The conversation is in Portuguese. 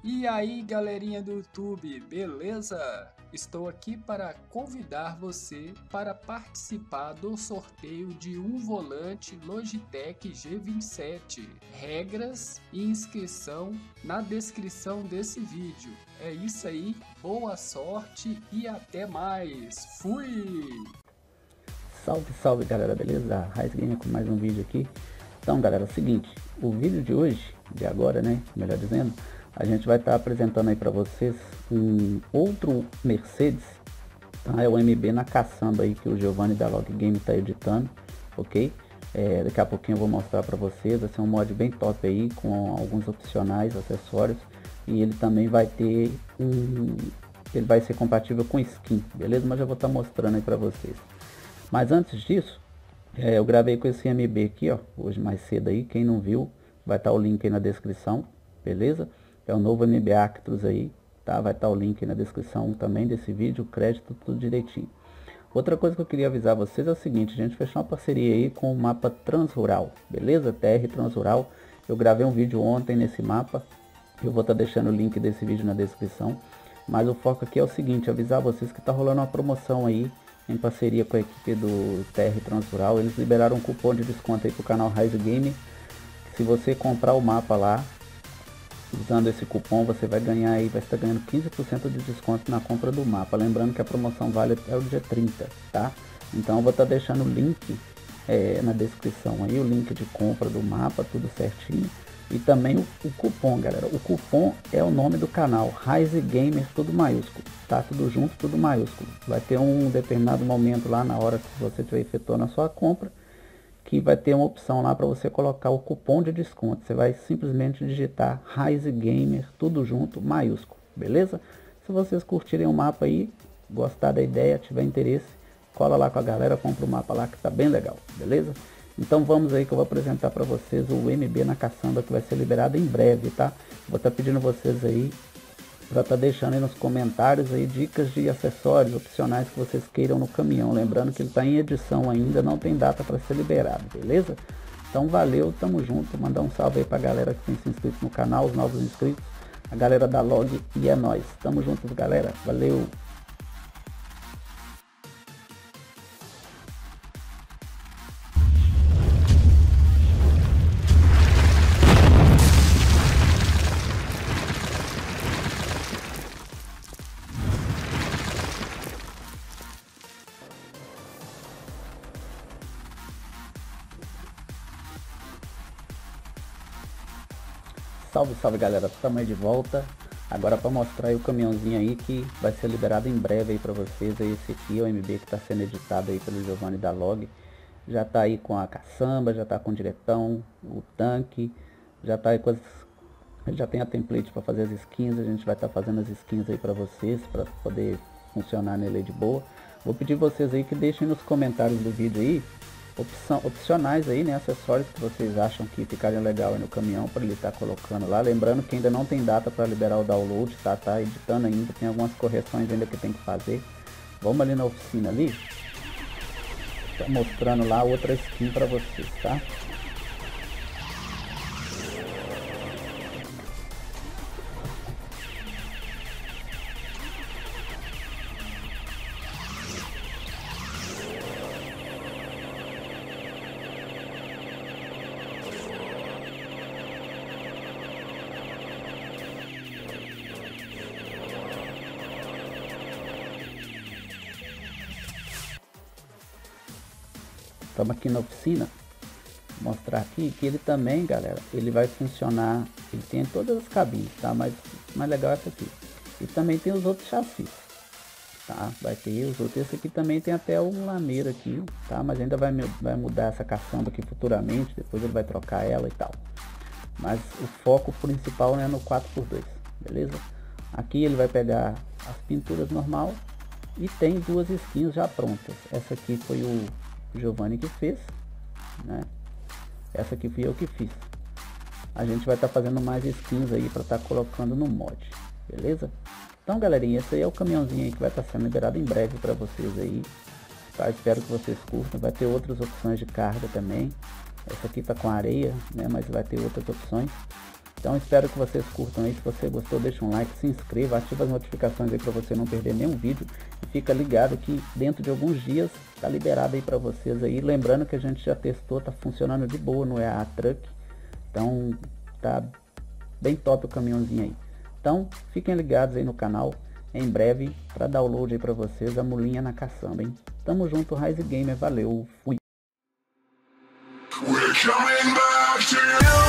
E aí, galerinha do YouTube, beleza? Estou aqui para convidar você para participar do sorteio de um volante Logitech G27. Regras e inscrição na descrição desse vídeo. É isso aí, boa sorte e até mais. Fui! Salve, salve galera, beleza? Raiz Gamer com mais um vídeo aqui. Então galera, é o seguinte, o vídeo de hoje, de agora né, melhor dizendo, a gente vai estar apresentando aí para vocês um outro Mercedes, tá? É o MB na caçamba aí que o Giovanni da Log Game tá editando, ok? Daqui a pouquinho eu vou mostrar para vocês, vai ser um mod bem top aí, com alguns opcionais, acessórios, e ele também vai ter ele vai ser compatível com skin, beleza? Mas eu vou estar mostrando aí para vocês. Mas antes disso, eu gravei com esse MB aqui, ó, hoje mais cedo aí, quem não viu, vai estar o link aí na descrição, beleza? É o novo MB Actros aí, tá? Vai estar o link aí na descrição também desse vídeo, crédito, tudo direitinho. Outra coisa que eu queria avisar vocês é o seguinte, a gente fechou uma parceria aí com o mapa Transrural, beleza? TR Transrural, eu gravei um vídeo ontem nesse mapa, eu vou estar deixando o link desse vídeo na descrição, mas o foco aqui é o seguinte, avisar vocês que tá rolando uma promoção aí, em parceria com a equipe do TR Transrural, eles liberaram um cupom de desconto aí pro canal Raiz Game. Se você comprar o mapa lá, usando esse cupom, você vai ganhar aí, vai estar ganhando 15% de desconto na compra do mapa. Lembrando que a promoção vale até o dia 30, tá? Então eu vou estar deixando o link na descrição aí, o link de compra do mapa, tudo certinho. E também o cupom, galera. O cupom é o nome do canal, Raiz Gamer, tudo maiúsculo, tá? Tudo junto, tudo maiúsculo. Vai ter um determinado momento lá na hora que você estiver efetuando a sua compra, que vai ter uma opção lá para você colocar o cupom de desconto. Você vai simplesmente digitar Raiz Gamer, tudo junto, maiúsculo, beleza? Se vocês curtirem o mapa aí, gostar da ideia, tiver interesse, cola lá com a galera, compra o mapa lá que tá bem legal, beleza? Então vamos aí que eu vou apresentar para vocês o MB na caçamba que vai ser liberado em breve, tá? Vou estar pedindo vocês aí para estar deixando aí nos comentários aí dicas de acessórios opcionais que vocês queiram no caminhão. Lembrando que ele está em edição ainda, não tem data para ser liberado, beleza? Então valeu, tamo junto, mandar um salve aí para a galera que tem se inscrito no canal, os novos inscritos, a galera da Log e é nóis. Tamo juntos galera, valeu! Salve, salve galera, estamos aí de volta. Agora para mostrar aí o caminhãozinho aí que vai ser liberado em breve aí para vocês. Aí esse aqui é o MB que está sendo editado aí pelo Giovanni da Log. Já está aí com a caçamba, já está com o diretão, o tanque, já está aí com as... Já tem a template para fazer as skins, a gente vai estar fazendo as skins aí para vocês, para poder funcionar nele aí de boa. Vou pedir vocês aí que deixem nos comentários do vídeo aí opcionais aí, né, acessórios que vocês acham que ficarem legal aí no caminhão para ele estar colocando lá. Lembrando que ainda não tem data para liberar o download, tá editando ainda, tem algumas correções ainda que tem que fazer. Vamos ali na oficina ali, tá mostrando lá outra skin para vocês, tá? Estamos aqui na oficina, mostrar aqui que ele também, galera, ele vai funcionar, ele tem todas as cabines, tá? Mas mais legal é essa aqui. E também tem os outros chassis, tá? Vai ter os outros, esse aqui também tem até um lameiro aqui, tá? Mas ainda vai mudar essa caçamba aqui futuramente, depois ele vai trocar ela e tal. Mas o foco principal é no 4x2, beleza? Aqui ele vai pegar as pinturas normal e tem duas skins já prontas. Essa aqui foi o Giovanni que fez, né? Essa aqui fui eu que fiz. A gente vai estar fazendo mais skins aí para estar colocando no mod, beleza? Então galerinha, esse aí é o caminhãozinho aí que vai estar sendo liberado em breve para vocês aí, tá? Espero que vocês curtam. Vai ter outras opções de carga também. Essa aqui tá com areia, né? Mas vai ter outras opções. Então espero que vocês curtam aí. Se você gostou, deixa um like, se inscreva, ativa as notificações aí para você não perder nenhum vídeo. E fica ligado que dentro de alguns dias tá liberado aí para vocês aí. Lembrando que a gente já testou, tá funcionando de boa no EA Truck. Então tá bem top o caminhãozinho aí. Então fiquem ligados aí no canal. Em breve para download aí para vocês a mulinha na caçamba, hein? Tamo junto, Rise Gamer, valeu, fui! We're coming back to you.